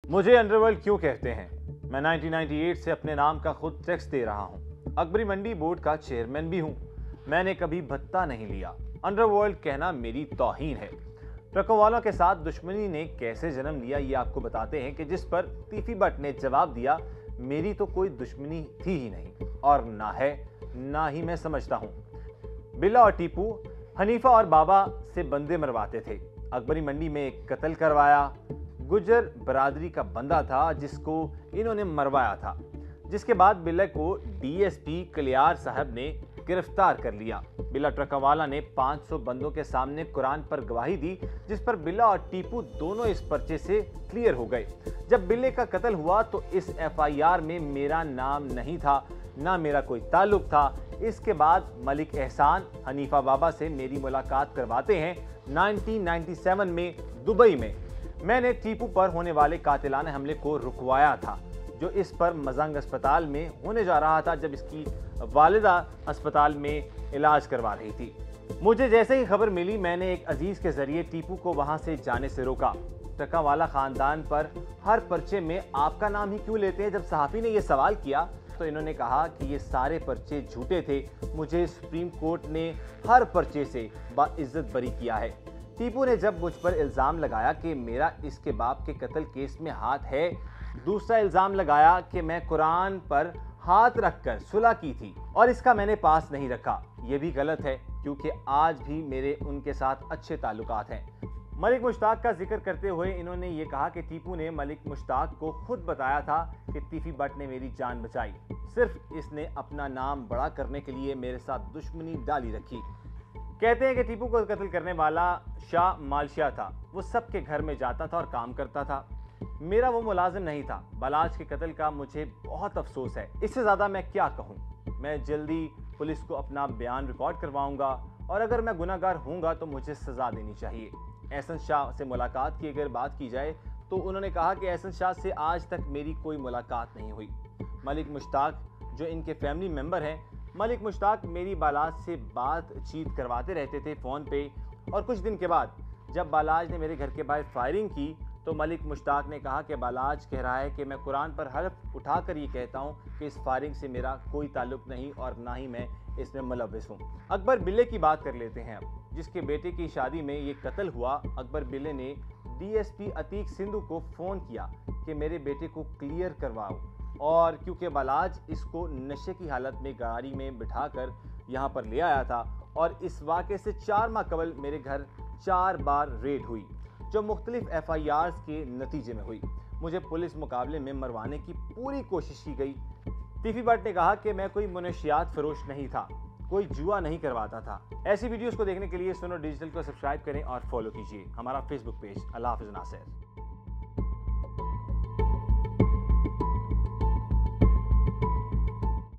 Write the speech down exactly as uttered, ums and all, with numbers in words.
मुझे अंडरवर्ल्ड क्यों कहते हैं? मैं उन्नीस सौ अट्ठानवे से अपने नाम का खुद टैक्स दे रहा हूँ। अकबरी मंडी बोर्ड का चेयरमैन भी हूँ। मैंने कभी भत्ता नहीं लिया। अंडरवर्ल्ड कहना मेरी तौहीन है। ट्रकों वालों के साथ दुश्मनी ने कैसे जन्म लिया ये आपको बताते हैं कि जिस पर तीफी बट ने जवाब दिया, मेरी तो कोई दुश्मनी थी ही नहीं और ना है, ना ही मैं समझता हूँ। बिल्ला और टीपू हनीफा और बाबा से बंदे मरवाते थे। अकबरी मंडी में एक कत्ल करवाया। गुजर बरादरी का बंदा था जिसको इन्होंने मरवाया था, जिसके बाद बिल्ला को डीएसपी कलियार साहब ने गिरफ्तार कर लिया। बिल्ला ट्रकवाला ने पाँच सौ बंदों के सामने कुरान पर गवाही दी, जिस पर बिल्ला और टीपू दोनों इस पर्चे से क्लियर हो गए। जब बिल्ले का कत्ल हुआ तो इस एफआईआर में मेरा नाम नहीं था, ना मेरा कोई ताल्लुक था। इसके बाद मलिक एहसान हनीफा बाबा से मेरी मुलाकात करवाते हैं उन्नीस सौ सत्तानवे में दुबई में। मैंने टीपू पर होने वाले कातिलाना हमले को रुकवाया था, जो इस पर मजंग अस्पताल में होने जा रहा था, जब इसकी वालिदा अस्पताल में इलाज करवा रही थी। मुझे जैसे ही खबर मिली, मैंने एक अजीज के जरिए टीपू को वहां से जाने से रोका। ट्रकावाला खानदान पर हर पर्चे में आपका नाम ही क्यों लेते हैं? जब सहाफी ने यह सवाल किया तो इन्होंने कहा कि ये सारे पर्चे झूठे थे। मुझे सुप्रीम कोर्ट ने हर पर्चे से बाइज्जत बरी किया है। टीपू ने जब मुझ पर इल्जाम लगाया कि मेरा इसके बाप के कत्ल केस में हाथ है, दूसरा इल्जाम लगाया कि मैं कुरान पर हाथ रखकर सुलह की थी और इसका मैंने पास नहीं रखा। यह भी गलत है, क्योंकि आज भी मेरे उनके साथ अच्छे ताल्लुकात हैं। मलिक मुश्ताक का जिक्र करते हुए इन्होंने ये कहा कि टीपू ने मलिक मुश्ताक को खुद बताया था कि तीफी बट ने मेरी जान बचाई। सिर्फ इसने अपना नाम बड़ा करने के लिए मेरे साथ दुश्मनी डाली रखी। कहते हैं कि टीपू को कत्ल करने वाला शाह मालशिया था। वो सबके घर में जाता था और काम करता था। मेरा वो मुलाजिम नहीं था। बलाज के कत्ल का मुझे बहुत अफसोस है। इससे ज़्यादा मैं क्या कहूँ। मैं जल्दी पुलिस को अपना बयान रिकॉर्ड करवाऊंगा और अगर मैं गुनाहगार हूँगा तो मुझे सज़ा देनी चाहिए। एहसन शाह से मुलाकात की अगर बात की जाए तो उन्होंने कहा कि एहसन शाह से आज तक मेरी कोई मुलाकात नहीं हुई। मलिक मुश्ताक जो इनके फैमिली मेंबर हैं, मलिक मुश्ताक मेरी बालाज से बातचीत करवाते रहते थे फ़ोन पे। और कुछ दिन के बाद जब बालाज ने मेरे घर के बाहर फायरिंग की तो मलिक मुश्ताक ने कहा कि बालाज कह रहा है कि मैं कुरान पर हल्फ उठाकर ये कहता हूँ कि इस फायरिंग से मेरा कोई ताल्लुक नहीं और ना ही मैं इसमें मुलव्विस हूँ। अकबर बिल्ले की बात कर लेते हैं अब, जिसके बेटे की शादी में ये कत्ल हुआ। अकबर बिल्ले ने डीएसपी अतीक सिंधु को फ़ोन किया कि मेरे बेटे को क्लियर करवाओ, और क्योंकि बालाज इसको नशे की हालत में गाड़ी में बिठाकर यहाँ पर ले आया था और इस वाक़े से चार माह कबल मेरे घर चार बार रेड हुई, जो मुख्तलिफ एफ आई आर्स के नतीजे में हुई। मुझे पुलिस मुकाबले में मरवाने की पूरी कोशिश की गई। तीफी बट ने कहा कि मैं कोई मुनशियात फरोश नहीं था, कोई जुआ नहीं करवाता था। ऐसी वीडियोस को देखने के लिए सुनो डिजिटल को सब्सक्राइब करें और फॉलो कीजिए हमारा फेसबुक पेज। अल्लाह हाफ़िज़ नासिर।